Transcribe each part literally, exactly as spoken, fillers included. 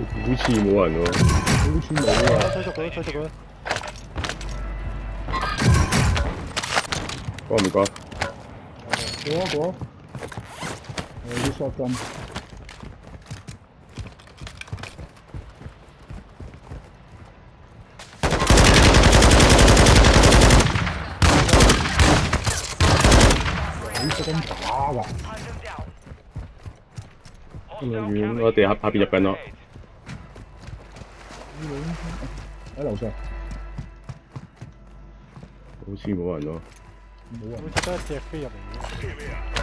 好似冇人喎， 好似冇啊！ 追逐佢，追逐佢。 過唔過？ 過啊過啊！我啲 shotgun。啲 shotgun 打㗎。 咁遠，我哋下下邊入緊咯。 喺樓上。 好似冇人咯。 冇人。 好似得一隻飛入嚟嘅。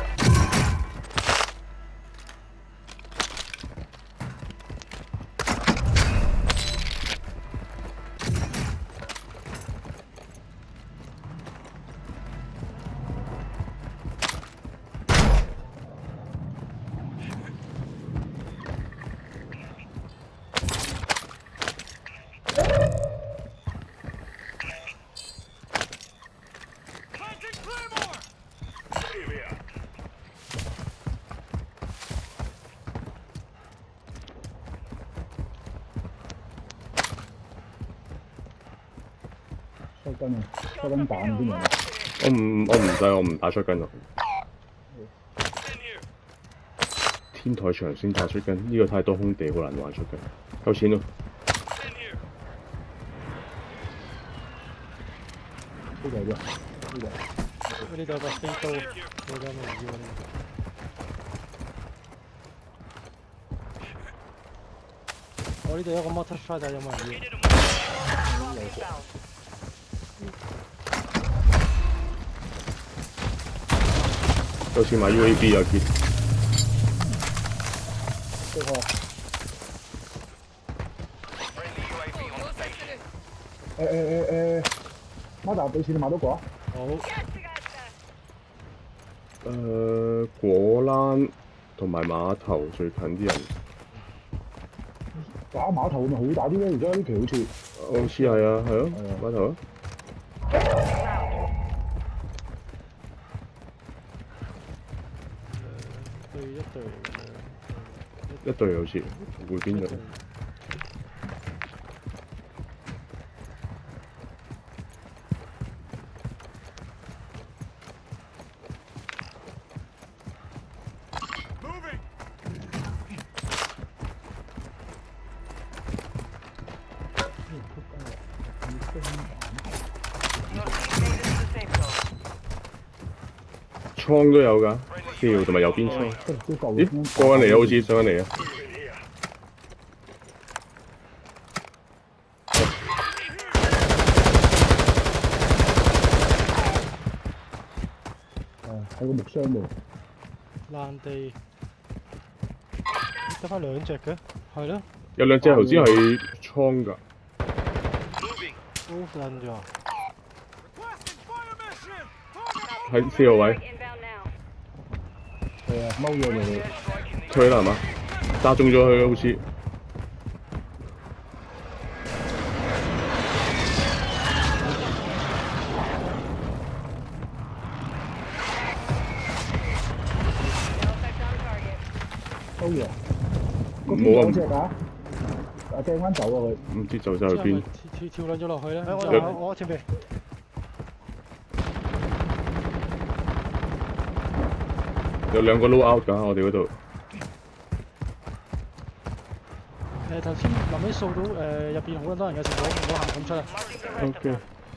shotgun 啊 ，shotgun 彈先嚟。 我唔我唔使，我唔打出筋落。天台牆先打出筋，呢、這個太多空地，好難玩出筋。夠錢咯。 呢度啫，呢度。 呢度有個飛刀，我而家冇要呢個。我呢度有個 mortar strike， 有冇人要？ 夠錢買 U A V 啊，結。 即係誒誒誒誒，馬達俾錢你買到個啊？ 好。 誒、呃、果欄同埋碼頭最近啲人。 打碼頭咪好打啲咧，而家呢期好似。 好似係啊，係咯，碼頭啊。 對一隊一隊好似會邊隊？倉都有㗎，條同埋右邊倉。咦，過緊嚟啊！好似上緊嚟啊！ 誒，喺個木箱度。 爛地，得翻兩隻嘅，係咯。 有兩隻頭先係倉㗎。 都爛咗。 喺四號位。 係啊，踎咗落去。 退啦係嘛？打中咗佢好似。 收嘢。 冇啊！ 隻㗎，啊掟翻走啊佢。 唔知走晒去邊。 跳跳兩咗落去啦！我我前邊。 有兩個 low out 㗎，我哋嗰度。 誒頭先臨尾掃到誒入邊好多人嘅時候，我行咁出啊。 O K。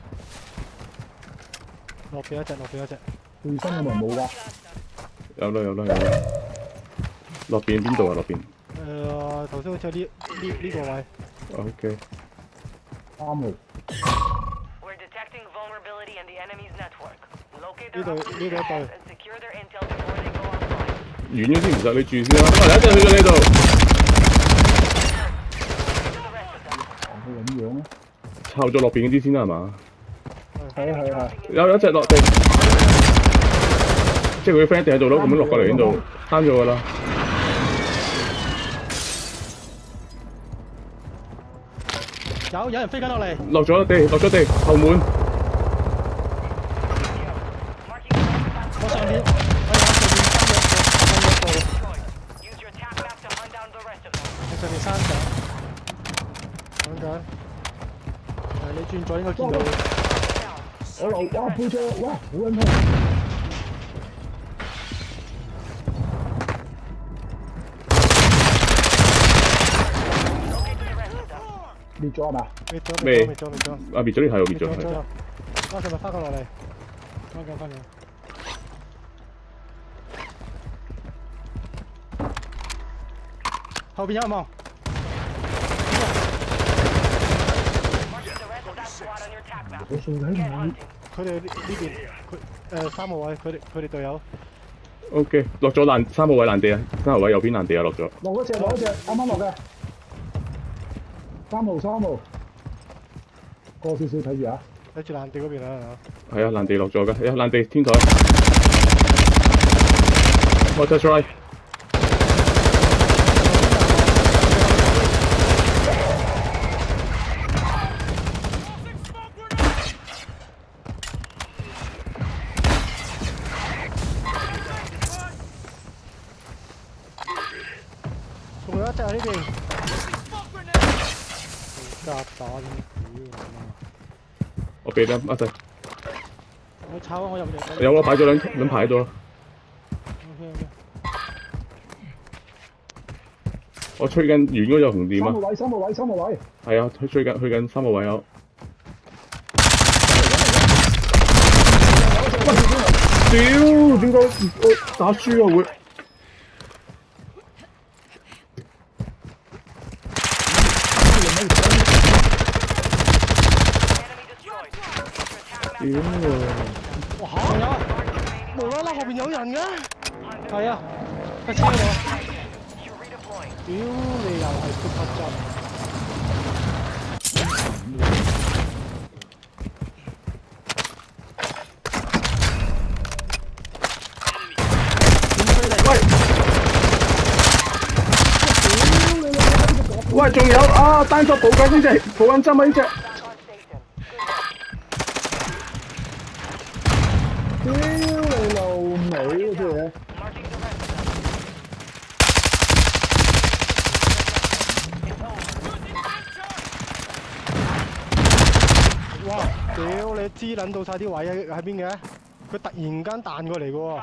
落邊一隻，落邊一隻。 背身有冇人冇㗎？ 有啦有啦有啦。落邊邊度啊？落邊？ 誒頭先好似呢呢呢個位。 O K。 啱佢。 呢度呢度一隊。 遠咗先唔使你住先啦，我哋一陣去咗呢度。 係咁樣啊？ 抄咗落邊嗰啲先啦，係嘛？ 係啊係啊。 有有一隻落地，即係佢 friend 一定喺度咯，咁樣落過嚟呢度，攤咗㗎啦。 有有人飛緊落嚟。 落咗地，落咗地，後門。 我上邊，我喺上邊三隻，三隻步。你上邊三隻。 現在應該見到。 我流哇背脊哇好撚痛！滅咗係嘛？ 滅咗咩滅咗滅咗滅咗。 啊滅咗呢係我滅咗滅咗。 係。 啊，佢咪翻過落嚟，翻緊翻緊。後邊有人望。 我掃緊佢。 佢哋呢呢邊，佢誒三號位，佢哋佢哋隊友。 O K， 落咗爛三號位爛地啊，三號位右邊爛地啊落咗。 落嗰隻落嗰隻，啱啱落嘅。三號三號，過少少睇住啊！ 睇住爛地嗰邊啊！ 係啊，爛地落咗㗎，有爛地天台。我 touch right。 仲有一隻喺呢邊。夾打添，屌！ 我俾得一陣。 我炒啊！我入嚟。 有啦，擺咗兩兩排喺度啦。 OK OK。 我吹緊遠嗰隻紅點啊！ 三號位，三號位，三號位。 係啊，吹吹緊去緊三號位有。屌！點解我打輸啊會？屌啊！ 哇嚇！有啊！無啦啦後邊有人嘅。係啊，架車度。屌你又係super jump！ 喂！喂，仲有啊！單手補緊呢隻，補緊針啊呢隻。 屌你老味！啲嘢。 哇！屌你支撚到晒啲位喺喺邊嘅？佢突然間彈過嚟嘅喎。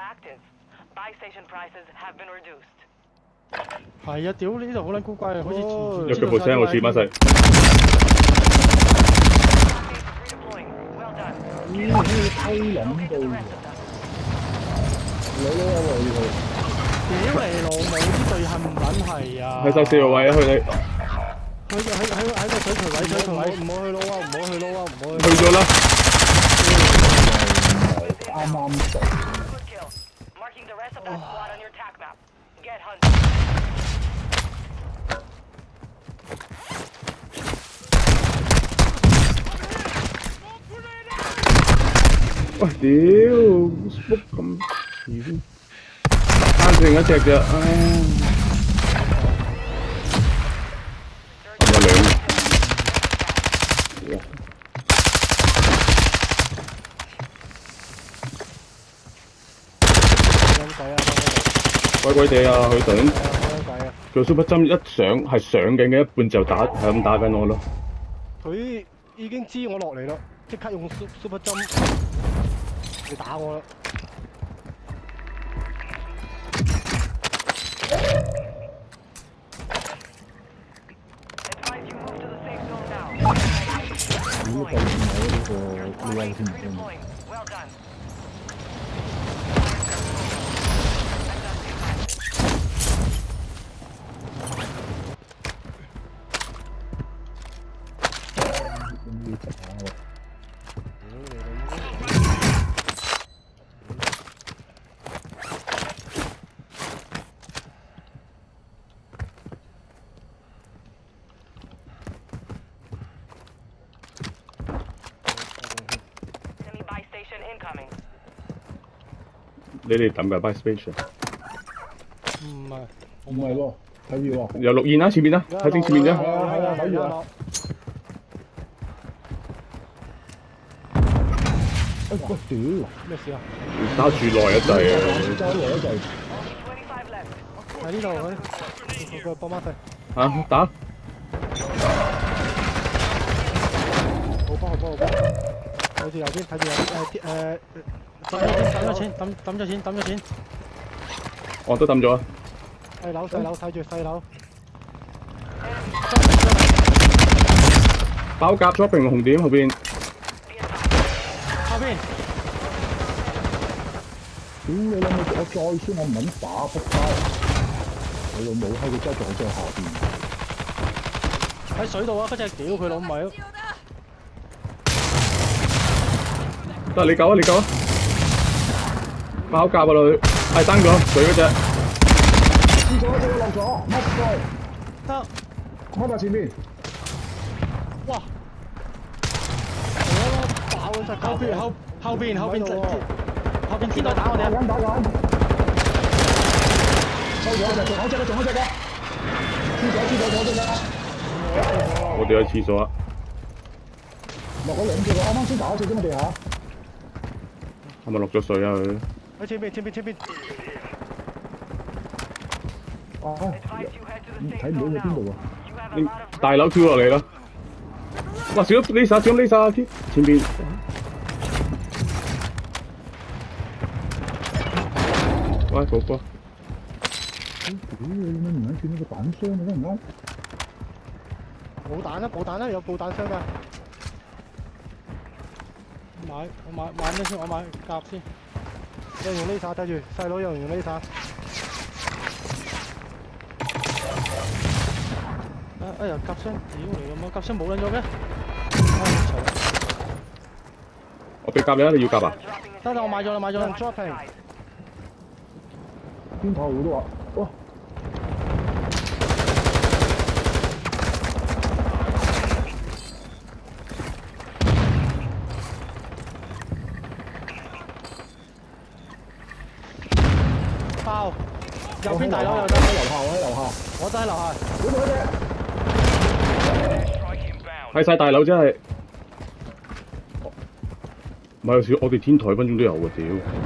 係啊！屌你呢度好撚古怪啊！好似有腳步聲，我似乜細？ 咦！好似偷撚到喎！你呢個位佢。 屌你老母！啲隊係唔撚係啊！ 喺晒四號位啊，佢哋。 佢喺喺喺個水渠位，水渠位，唔好去撈啊！唔好去撈啊！唔好去。 去咗啦。 啱啱到。 喂，屌 ，smoke 咁遲，單剩一隻啫，唉。有兩。哇！鬼鬼地啊！佢等做 super 針一上係上緊嘅一半就打係咁打緊我咯。 佢已經知我落嚟啦，即刻用 super 針嚟打我啦。 如果對面有呢個 U I 先唔先？ 你哋抌㗎 buy station？ 唔係， 唔係喎，睇住喎。 有綠煙啦，前面啦，喺正前面啫。 係啊係啊，睇住啊！哎我屌！ 咩事啊？ 打住耐一滯啊！ 揸耐一滯。 喺呢度嗰個幫媽費。 嚇打！ 好波後波後波，睇住右邊，睇住右誒誒抌咗錢，抌抌咗錢，抌咗錢。 我都抌咗啊！ 細樓細樓睇住細樓。 包夾 shopping 紅點後邊。 後邊。 屌你老母！我再先我唔撚打仆街，你老母喺佢真係仲喺下邊。 喺水度啊！嗰隻屌佢老味。 得你救啊！你救啊！包夾啊女，係單咗水嗰隻。 跌咗隻落咗，乜鬼？ 得。 乜喺前面？ 哇！爆咗隻後邊後後邊後邊後邊天台打我哋啊！ 打緊打緊。收咗隻，仲有隻嘅，仲有隻嘅。黐咗黐咗咗隻嘅。 我哋去廁所啊！ 落咗兩隻喎，啱啱先打咗隻啫嘛地下。 係咪落咗水啊佢？ 喺前邊前邊前邊。 啊！睇唔到佢邊度啊？ 你大樓跳落嚟啦！哇！小 Lisa 小 Lisa 前邊。喂，哥哥。 屌你老母！唔撚見到個彈箱嘅唔啱？ 冇彈啦，冇彈啦，有爆彈箱㗎。買我買買咩先？我買甲先。有人用 laser 睇住，細佬有人用 laser。啊哎呀，甲箱屌嚟咁啊！甲箱冇撚咗嘅。 我俾甲你啊！你要甲啊？ 得啦，我買咗啦，買咗啦。dropping。 邊頭都話，哇！ 爆！右邊大樓又得。 喺樓下，我喺樓下。 我都喺樓下。 嗰度一隻。 喺晒大樓真係。唔係有時我哋天台分鐘都有喎屌！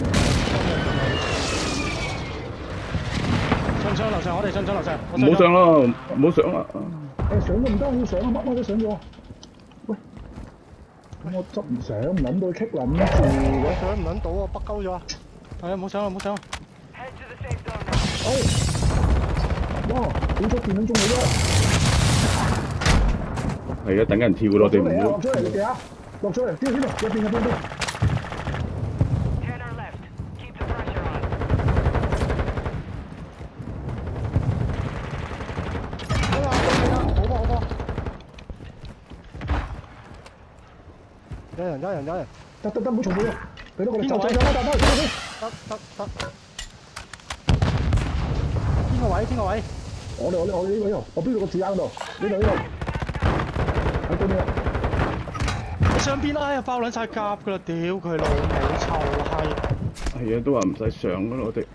上上樓上，我哋上上樓上。 唔好上啦，唔好上啦！ 誒上都唔得，要上啊！乜乜都上咗。喂，咁我執唔上，唔撚到棘撚住嘅。 上唔撚到啊！北鳩咗。係啊，唔好上啦，唔好上。 好。哇！點出電筒中嚟啫？ 係啊，等緊人跳咯，我哋唔落好。 咗嚟你哋啊！落咗嚟，邊度邊度？入邊入邊邊？ 有人有人有人， 得得得，唔好重複啊！俾到我哋走走走啦，走走走得得得。邊個位？邊個位？ 我哋我哋我哋呢個呢度，我邊度個子彈嗰度？呢度呢度，喺嗰邊啊！ 你上邊啦！哎呀，爆撚晒甲㗎啦！屌佢老母臭閪！ 係啊，都話唔使上噶啦，我哋。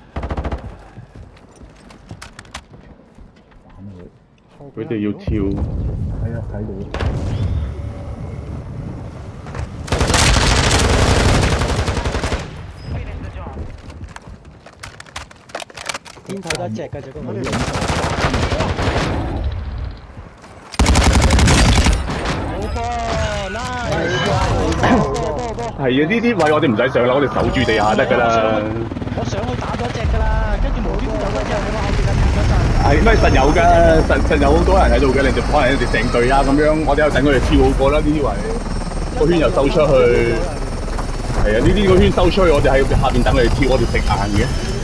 佢哋要跳。 係啊，睇到。 天台得一隻㗎啫，嗰個。好波 ，nice！ 係啊，呢啲位我哋唔使上啦，我哋守住地下得㗎啦。 我上去打咗隻㗎啦，跟住無端端有隻喺我後邊緊貼嗰陣。 係咩？實有㗎，實實有好多人喺度嘅，你哋可能你哋成隊啊咁樣，我哋又等佢哋跳好過啦。呢啲位個圈又收出去。係啊，呢啲個圈收出去，我哋喺下邊等佢哋跳，我哋食硬嘅。